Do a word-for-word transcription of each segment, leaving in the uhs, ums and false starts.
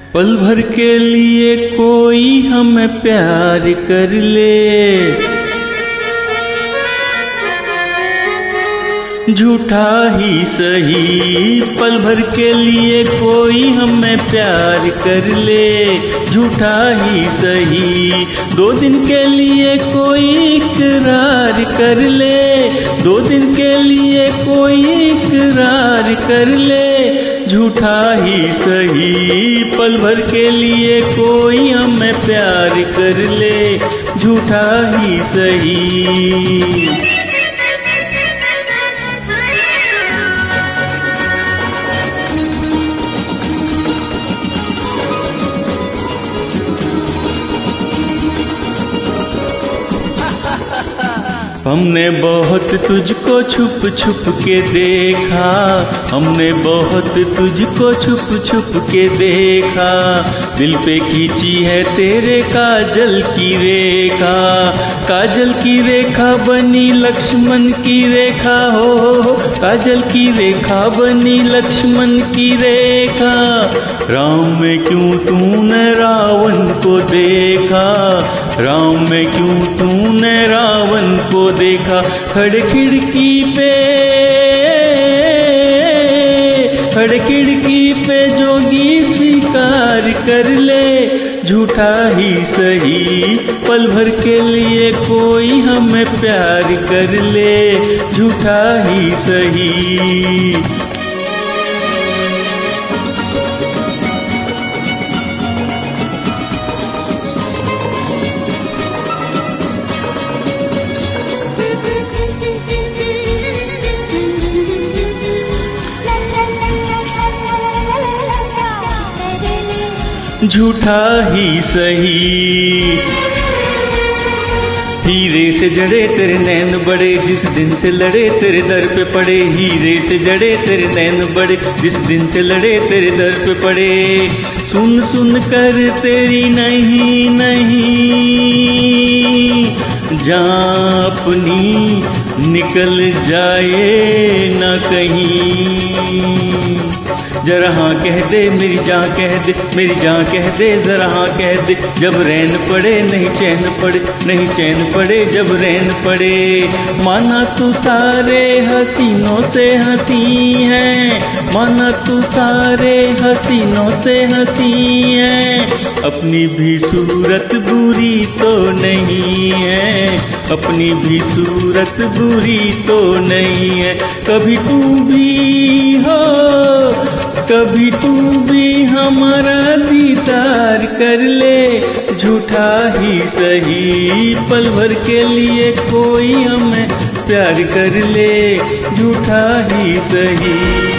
पल भर के लिए कोई हमें प्यार कर ले, झूठा ही सही। पल भर के लिए कोई हमें प्यार कर ले, झूठा ही सही। दो दिन के लिए कोई इकरार कर ले, दो दिन के लिए कोई इकरार कर ले, झूठा ही सही। पल भर के लिए कोई हमें प्यार कर ले, झूठा ही सही। हमने बहुत तुझको छुप छुप के देखा, हमने बहुत तुझको छुप छुप के देखा। दिल पे खींची है तेरे काजल की रेखा, काजल की रेखा बनी लक्ष्मण की रेखा हो, हो काजल की रेखा बनी लक्ष्मण की रेखा। राम में क्यों तूने रावण को देखा, राम में क्यों तूने रावण को देखा। खड़े खिड़की पे, खड़े खिड़की पे जोगी स्वीकार कर ले, झूठा ही सही। पल भर के लिए कोई हमें प्यार कर ले, झूठा ही सही। झूठा ही सही। हीरे से जड़े तेरे नैन बड़े, जिस दिन से लड़े तेरे दर पे पड़े। हीरे से जड़े तेरे नैन बड़े, जिस दिन से लड़े तेरे दर पे पड़े। सुन सुन कर तेरी नहीं नहीं जान अपनी निकल जाए न कहीं। जरा हाँ कह दे मेरी जान कह दे, मेरी जान कह दे जरा हाँ कह दे। जब रैन पड़े नहीं चैन पड़े, नहीं चैन पड़े जब रैन पड़े। माना तू सारे हसीनों से हंसी है, माना तू सारे हसीनों से हंसी है। अपनी भी सूरत बुरी तो नहीं है, अपनी भी सूरत बुरी तो नहीं है। कभी तू भी हो, कभी तू भी हमारा दीदार कर ले, झूठा ही सही। पल भर के लिए कोई हमें प्यार कर ले, झूठा ही सही।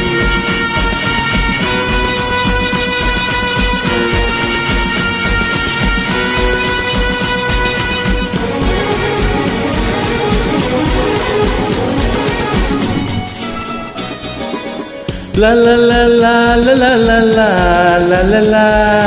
ला ला ला ला ला ला ला ला ला ला।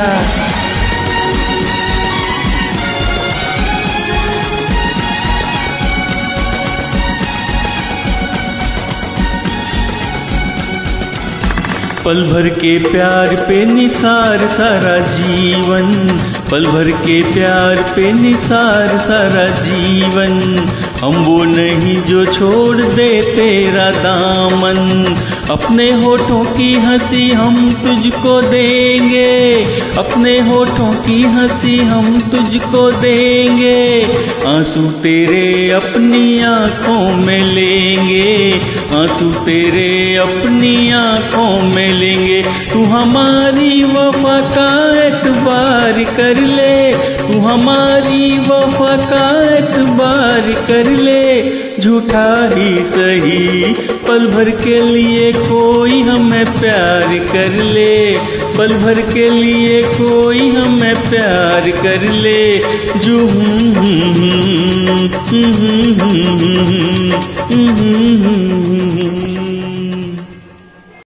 पल भर के प्यार पे निसार सारा जीवन, पल भर के प्यार पे निसार सारा जीवन। हम वो नहीं जो छोड़ दे तेरा दामन, अपने होठों की हंसी हम तुझको देंगे, अपने होठों की हंसी हम तुझको देंगे। आंसू तेरे अपनी आंखों में लेंगे, आंसू तेरे अपनी आंखों में लेंगे। तू हमारी वफा का एतबार कर ले, तू हमारी वफा का एतबार कर ले, झूठा ही सही। पल भर के लिए कोई हमें प्यार कर ले, पल भर के लिए कोई हमें प्यार कर ले। जो हूँ हूँ हूँ हूँ हूँ हूँ हूँ हूँ हूँ।